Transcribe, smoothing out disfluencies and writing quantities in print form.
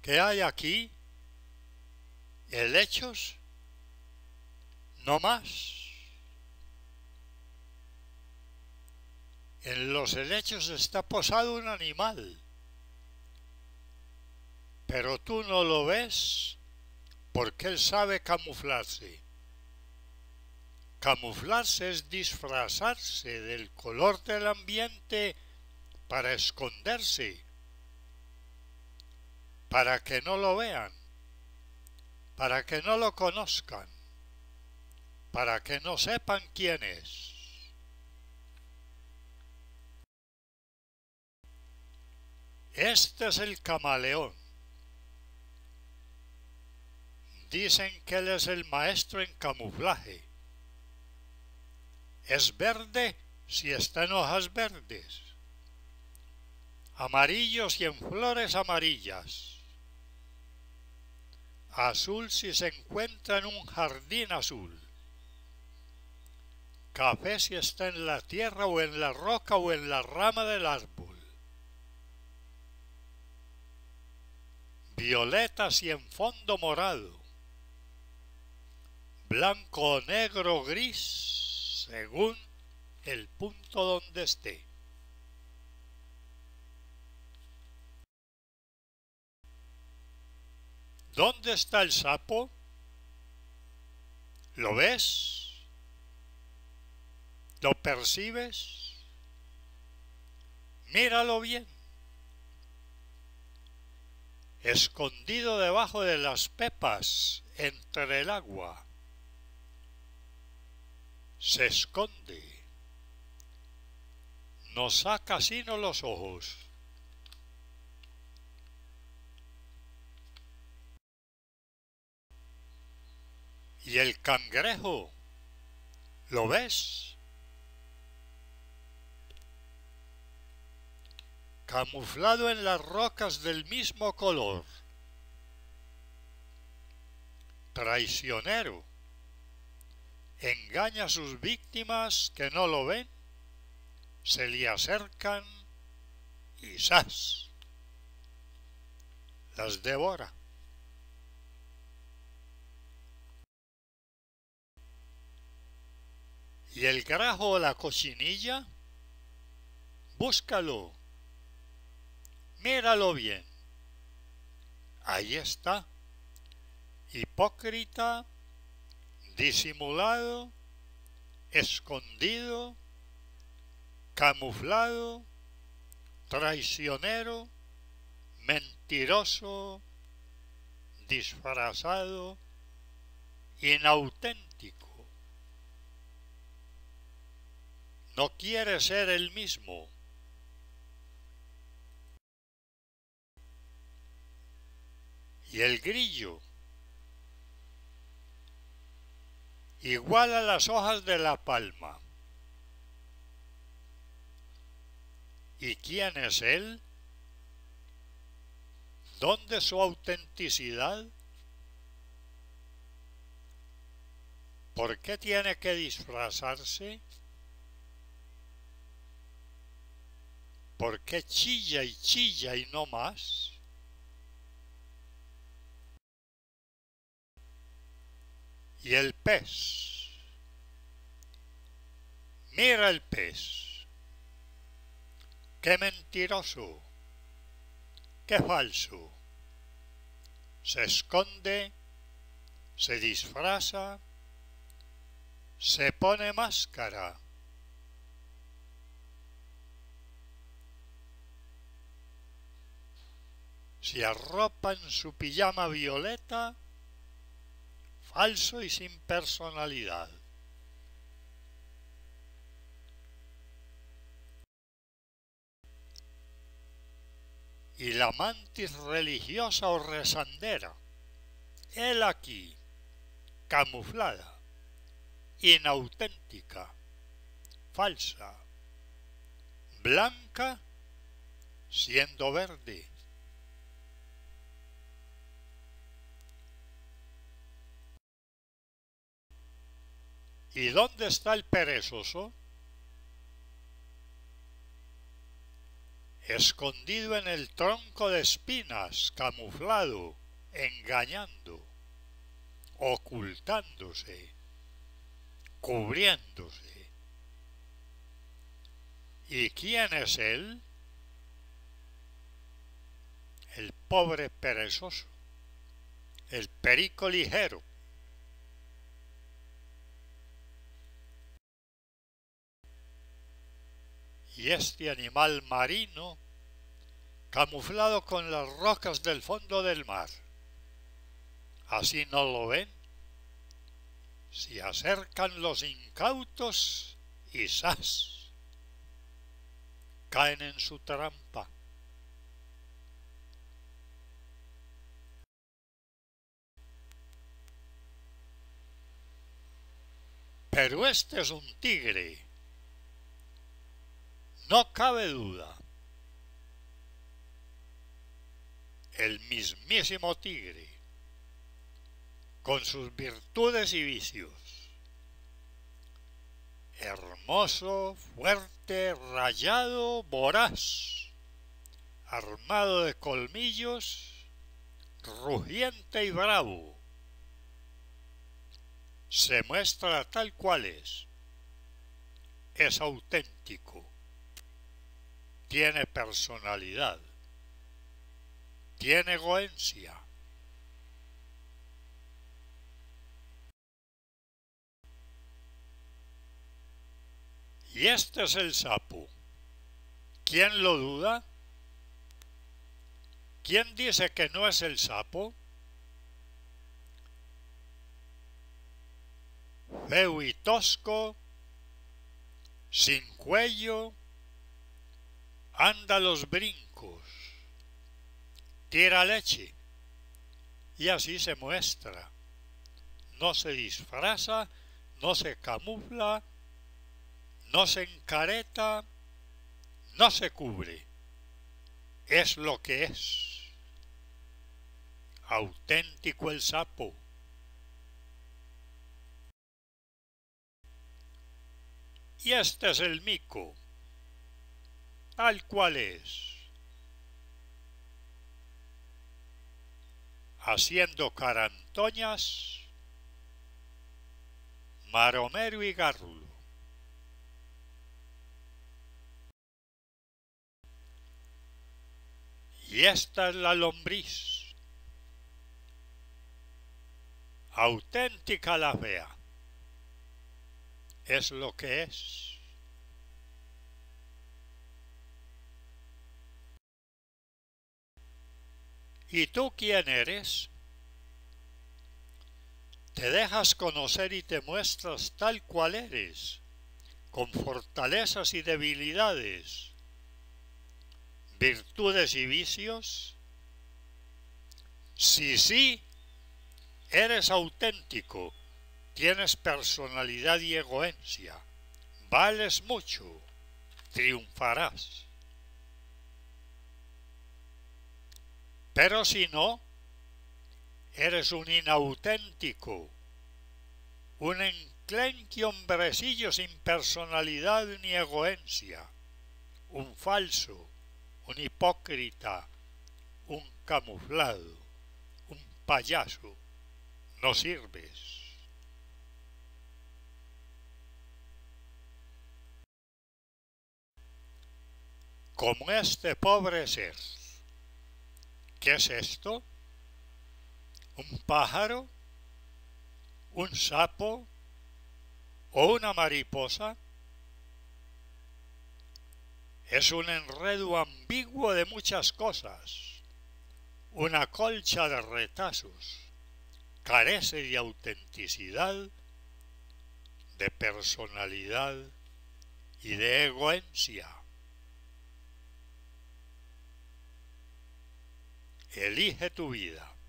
¿Qué hay aquí? ¿Helechos? No más. En los helechos está posado un animal, pero tú no lo ves porque él sabe camuflarse. Camuflarse es disfrazarse del color del ambiente para esconderse, para que no lo vean, para que no lo conozcan, para que no sepan quién es. Este es el camaleón. Dicen que él es el maestro en camuflaje. Es verde si está en hojas verdes, amarillos y en flores amarillas, azul si se encuentra en un jardín azul, café si está en la tierra o en la roca o en la rama del árbol, violeta si en fondo morado, blanco, negro, gris, según el punto donde esté. ¿Dónde está el sapo? ¿Lo ves? ¿Lo percibes? Míralo bien. Escondido debajo de las pepas, entre el agua. Se esconde. No saca sino los ojos. ¿Y el cangrejo? ¿Lo ves? Camuflado en las rocas del mismo color. Traicionero. Engaña a sus víctimas que no lo ven, se le acercan y ¡zas! Las devora. ¿Y el grajo o la cochinilla? Búscalo. Míralo bien. Ahí está. Hipócrita, disimulado, escondido, camuflado, traicionero, mentiroso, disfrazado, inauténtico. No quiere ser el mismo. Y el grillo, igual a las hojas de la palma. ¿Y quién es él? ¿Dónde su autenticidad? ¿Por qué tiene que disfrazarse? ¿Por qué chilla y no más? Y el pez. Mira el pez. Qué mentiroso, qué falso. Se esconde, se disfraza, se pone máscara. Se arropa en su pijama violeta, falso y sin personalidad. Y la mantis religiosa o rezandera, él aquí, camuflada, inauténtica, falsa, blanca, siendo verde. ¿Y dónde está el perezoso? escondido en el tronco de espinas, camuflado, engañando, ocultándose, cubriéndose. ¿Y quién es él? El pobre perezoso, el perico ligero. Y este animal marino, camuflado con las rocas del fondo del mar. ¿Así no lo ven? Se acercan los incautos y ¡zas!, caen en su trampa. Pero este es un tigre, no cabe duda. El mismísimo tigre, con sus virtudes y vicios. Hermoso, fuerte, rayado, voraz, armado de colmillos, rugiente y bravo. Se muestra tal cual es auténtico, tiene personalidad, tiene goencia. Y este es el sapo. ¿Quién lo duda? ¿Quién dice que no es el sapo? Feo y tosco, sin cuello, anda a los brincos, tira leche y así se muestra. No se disfraza, no se camufla, no se encareta, no se cubre. Es lo que es. Auténtico el sapo. Y este es el mico, tal cual es. Haciendo carantoñas, maromero y gárrulo. Y esta es la lombriz, auténtica la fea. Es lo que es. ¿Y tú quién eres? Te dejas conocer y te muestras tal cual eres, con fortalezas y debilidades, virtudes y vicios. Si sí, eres auténtico, tienes personalidad y egoencia, vales mucho, triunfarás. Pero si no, eres un inauténtico, un enclenque hombrecillo sin personalidad ni egoencia, un falso, un hipócrita, un camuflado, un payaso. No sirves. Como este pobre ser. ¿Qué es esto? ¿Un pájaro? ¿Un sapo? ¿O una mariposa? Es un enredo ambiguo de muchas cosas, una colcha de retazos, carece de autenticidad, de personalidad y de egoencia. Elige tu vida.